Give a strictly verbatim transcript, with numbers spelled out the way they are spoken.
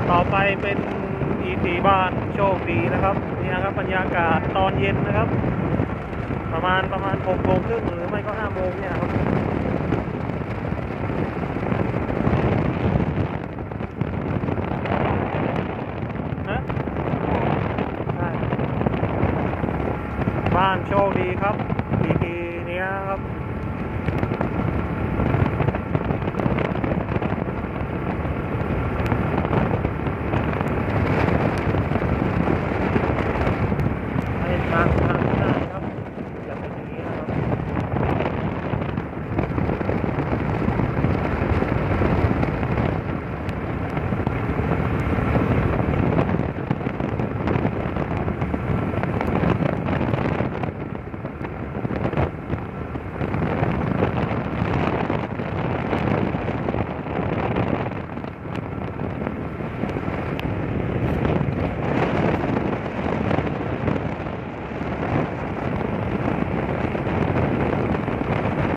ต่อไปเป็น อี พี บ้านโชคดีนะครับนี่นะครับบรรยากาศตอนเย็นนะครับประมาณประมาณหกโมงครึ่งหรือไม่ก็ห้าโมงเนี่ยครับนะใช่บ้านโชคดีครับ อี พี เนี้ยครับ